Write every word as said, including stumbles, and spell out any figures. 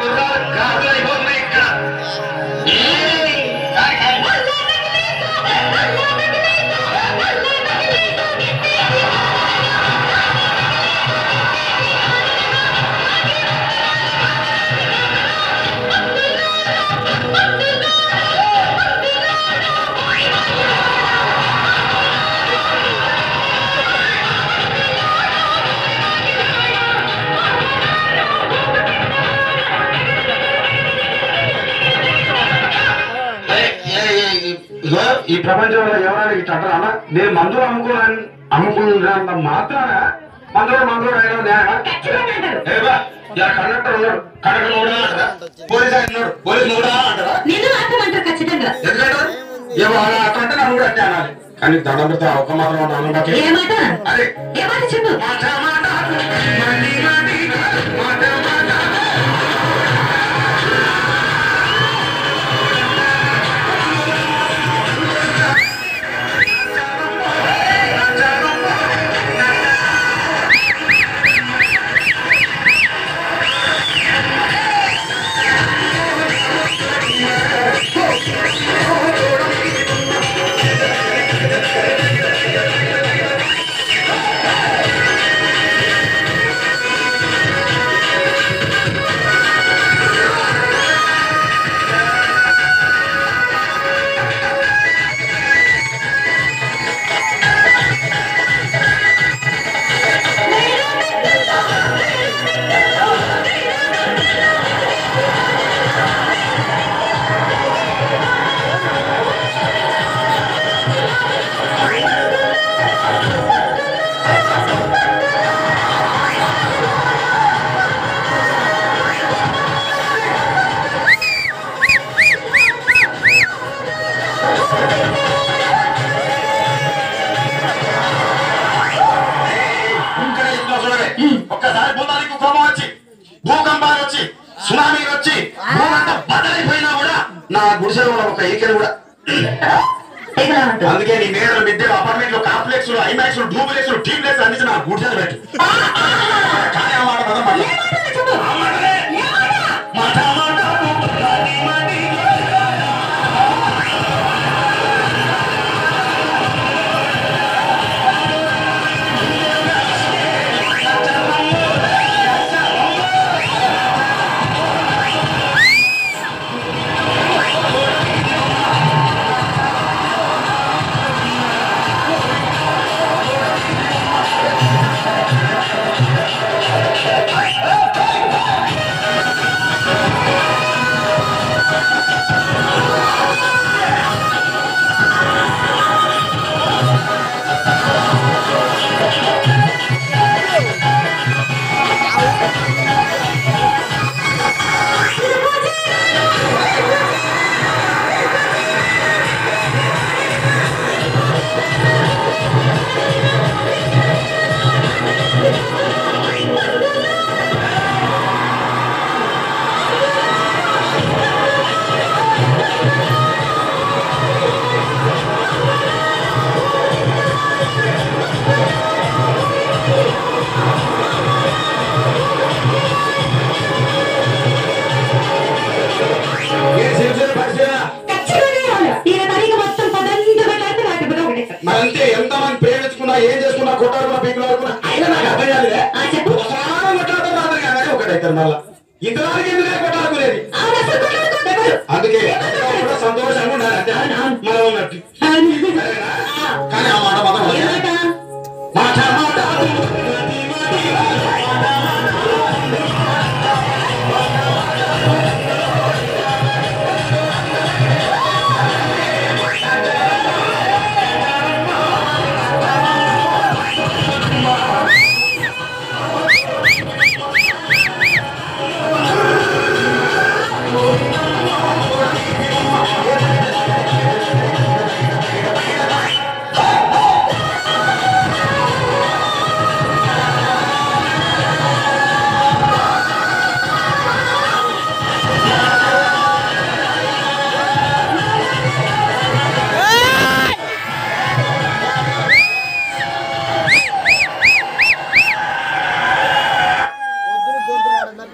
ఈ ప్రపంచంలో ఎవరైనా ఇట్లా అంటారా? నేను మందులు అమ్ముకోవాలని అమ్ముకున్నంత మాత్రాన మందులు మందులు కండక్టర్ ఉన్నాడు, కండక్టర్ నోడా అంటారా? పోలీస్ ఆయన ఉన్నాడు, పోలీస్ నోడా అంటారా? ఎందుకంటారు? ఏమో అట్లంటే నన్ను కూడా అట్టే అనాలి. కానీ దండం పెడితే ఒక మాత్రం అదే చెప్పు. ఒక్కసారి భూతానికి కోపం వచ్చి భూకంపాలు వచ్చి సునామీలు వచ్చి భూమంతా బదలైపోయినా కూడా నా గుడిసెలో ఒక ఈకెలు కూడా. అందుకే నీ మేడలు మిద్దెలు అపార్ట్మెంట్లు కాంప్లెక్స్ ఐమాక్స్ డూప్లెక్స్ టీప్లెక్స్ అన్ని నా గుడిసెలు పెట్టు. కానీ ఆ మాట పదం మరంతే. ఎంతమంది ప్రేమించుకున్నా ఏం చేసుకున్నా కొట్టాడుకున్నా పీకులు ఆడుకున్నా అయినా నాకు అర్థం కాలేదే. కొట్టాడుతున్నారు ఒకటైతారు మళ్ళా ఇంతవరకు ఎందుకంటే కొట్టాడుకునేది. అందుకే సంతోషంగా ఉండాలి అంతే.